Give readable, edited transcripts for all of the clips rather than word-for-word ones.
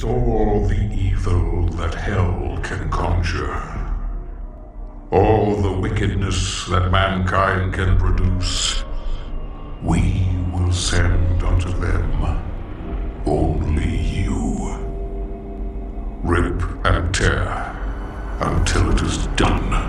all the evil that hell can conjure, all the wickedness that mankind can produce, we will send unto them only you. Rip and tear until it is done.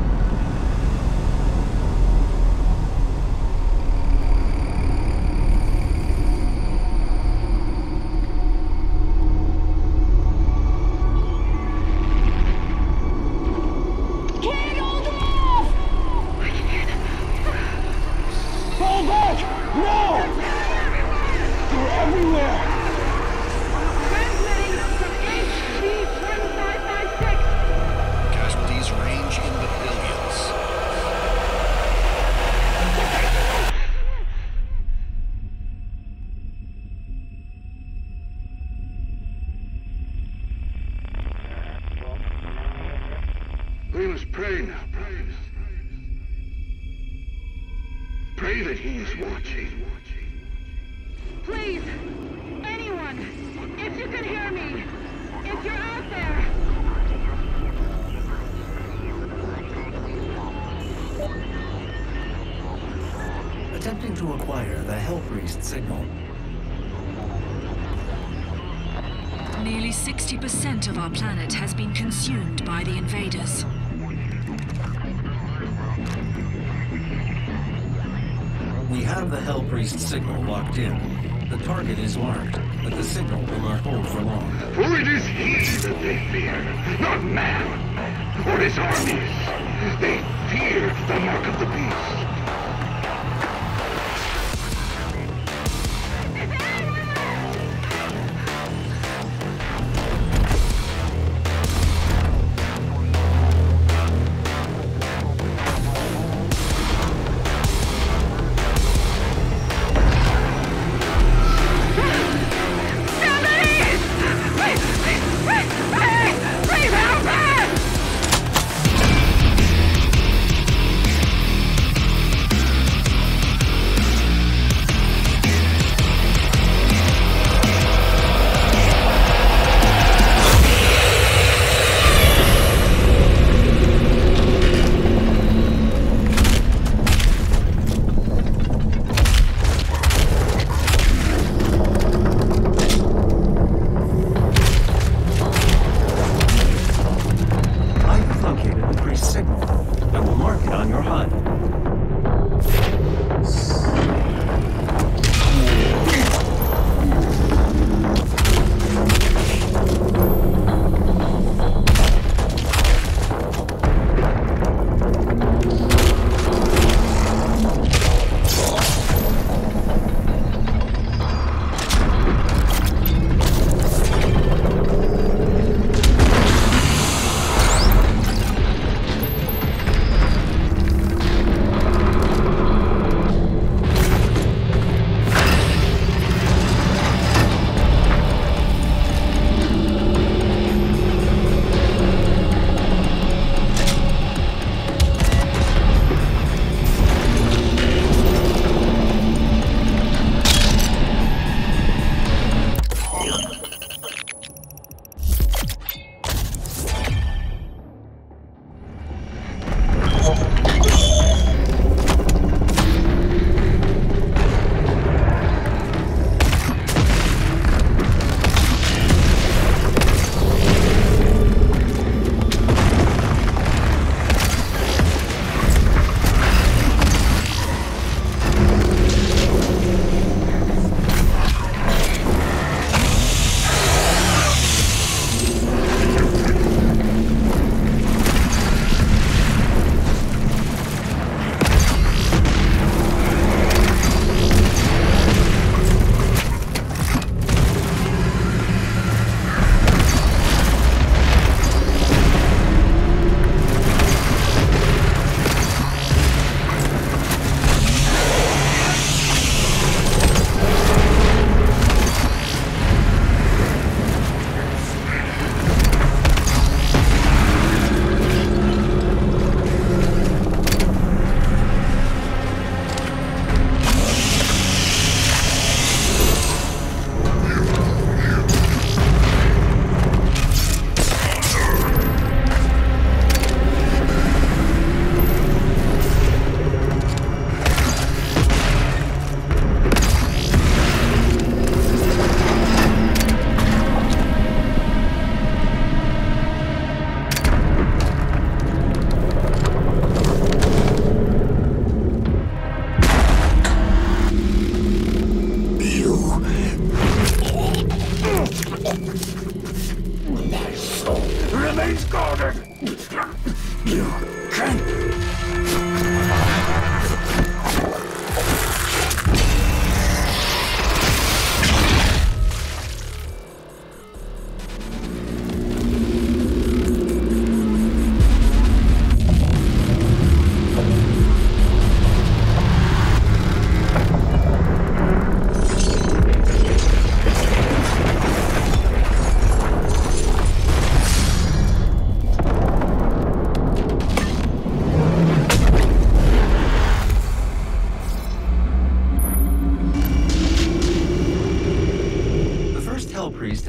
We must pray now, brothers. Pray that he is watching. Please, anyone, if you can hear me, if you're out there. Attempting to acquire the Hell Priest signal. Nearly 60% of our planet has been consumed by the invaders. We have the Hell Priest signal locked in. The target is marked, but the signal will not hold for long. For it is he that they fear, not man, or his armies. They fear the mark of the beast.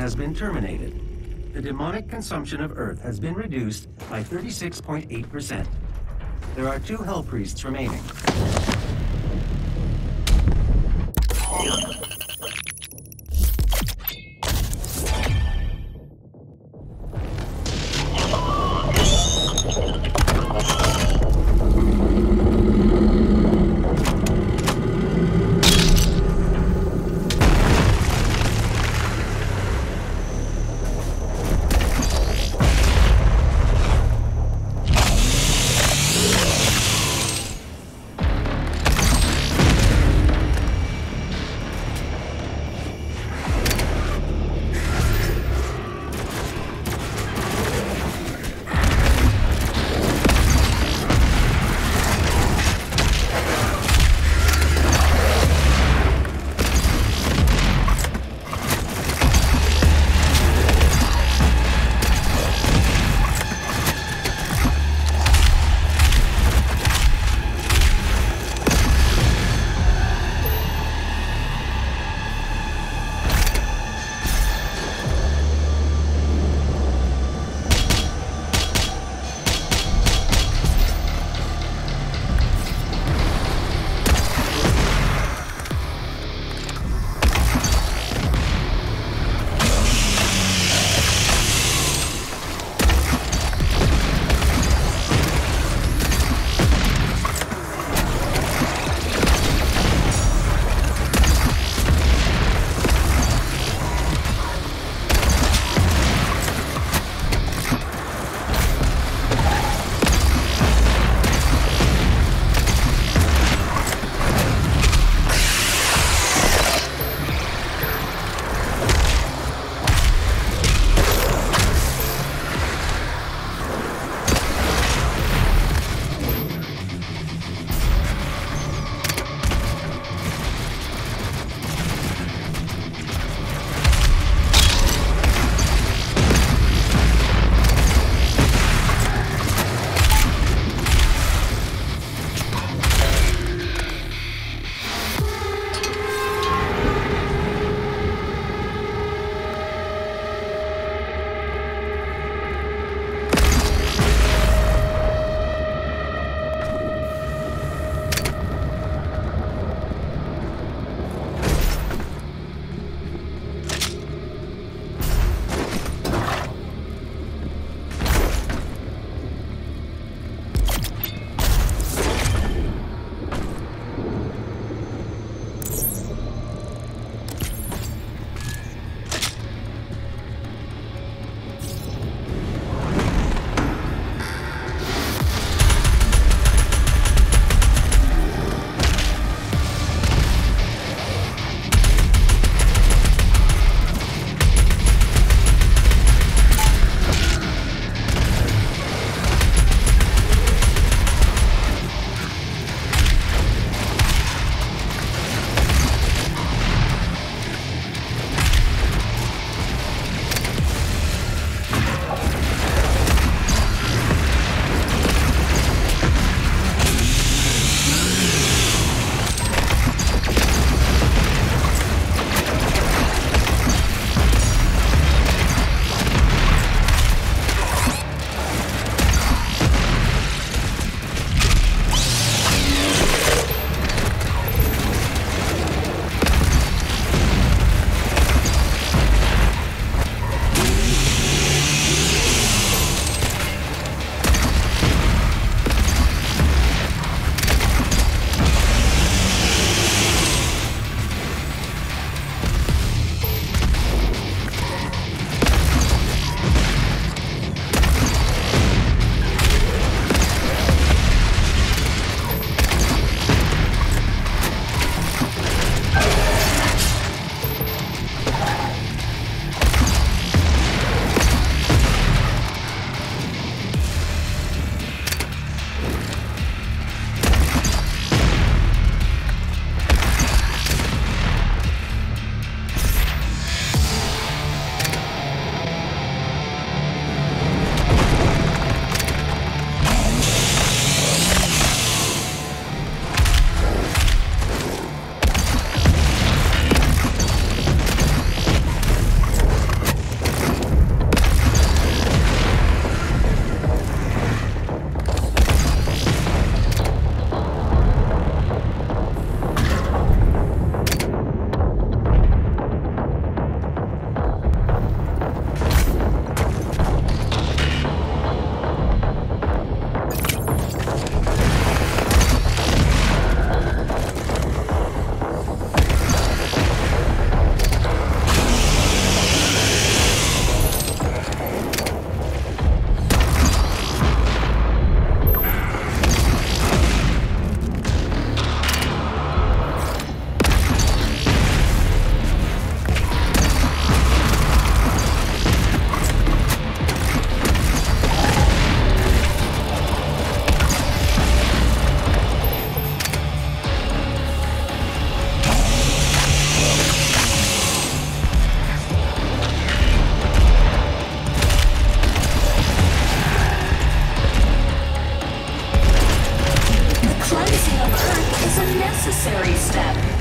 has been terminated. The demonic consumption of Earth has been reduced by 36.8%. There are 2 Hell Priests remaining.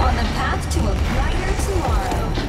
on the path to a brighter tomorrow.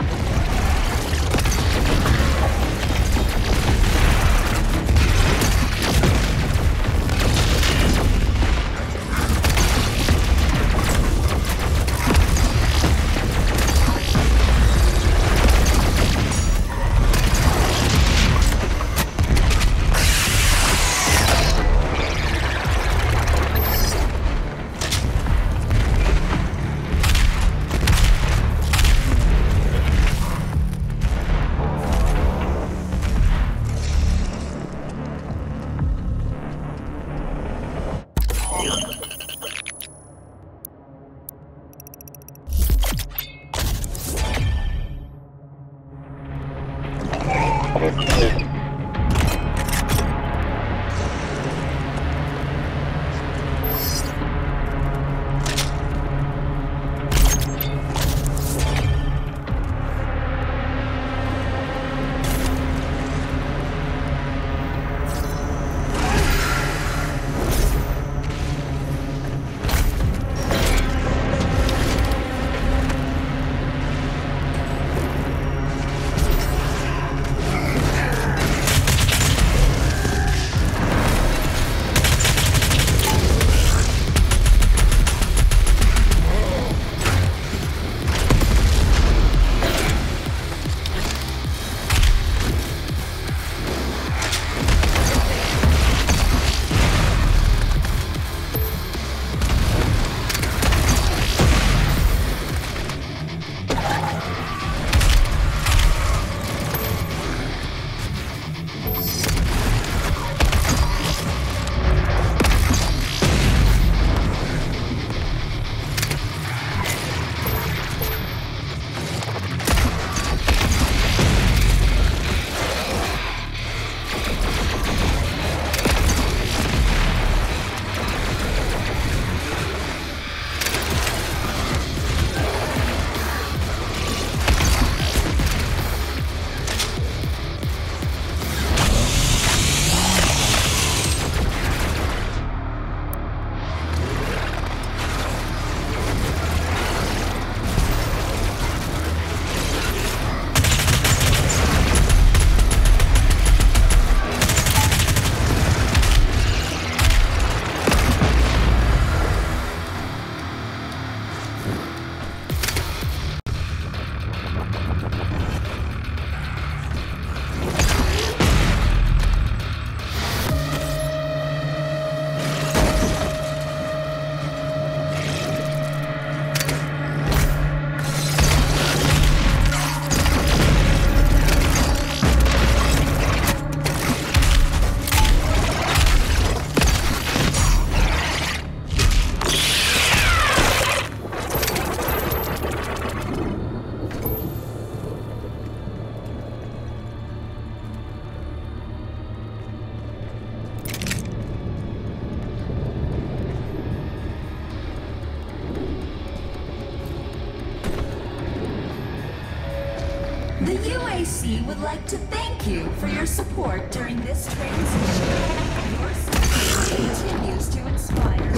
The UAC would like to thank you for your support during this transition. Your support continues to inspire.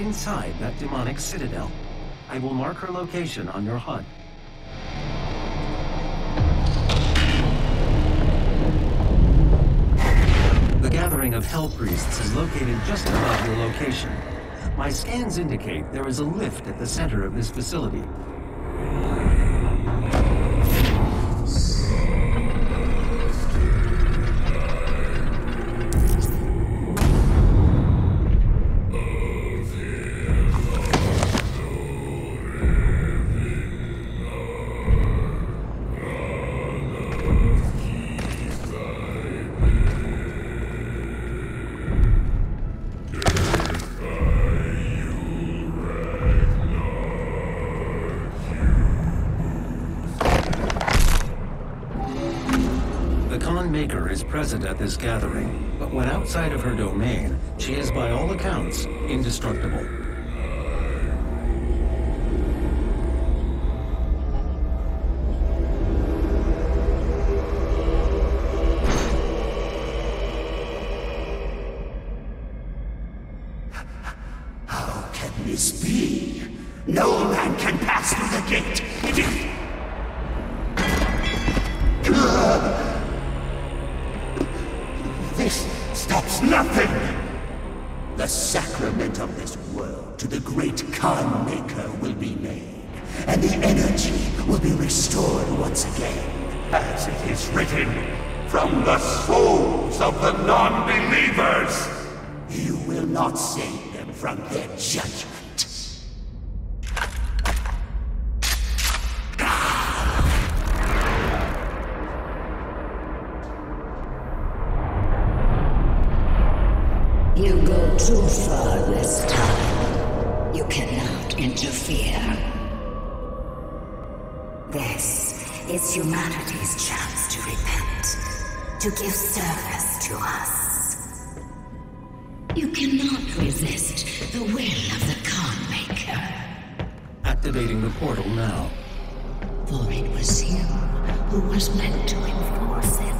inside that demonic citadel. I will mark her location on your HUD. The gathering of Hell Priests is located just above your location. My scans indicate there is a lift at the center of this facility. Maker is present at this gathering, but when outside of her domain, she is by all accounts indestructible. How can this be? No man can pass through the gate. It is... This stops nothing! The sacrament of this world to the great Khan Maker will be made, and the energy will be restored once again. As it is written, from the souls of the non-believers! You will not save them from their judgment. You go too far this time. You cannot interfere. This is humanity's chance to repent, to give service to us. You cannot resist the will of the Khan Maker. Activating the portal now. For it was you who was meant to enforce it.